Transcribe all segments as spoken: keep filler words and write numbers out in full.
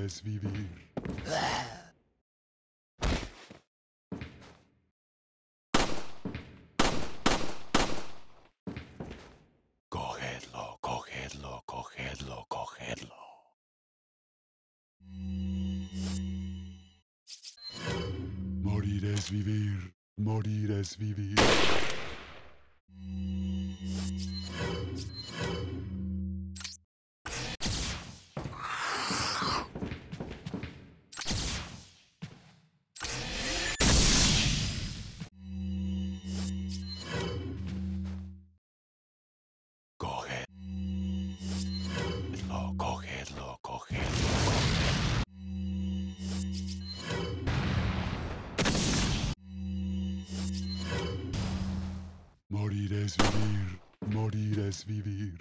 es vivir. Cogedlo, cogedlo, cogedlo, cogedlo. Morir es vivir, morir es vivir. Cogedlo, cogedlo, cogedlo. Morir es vivir, morir es vivir.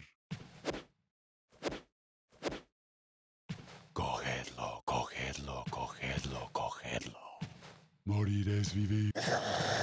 Cogedlo, cogedlo, cogedlo, cogedlo. Morir es vivir.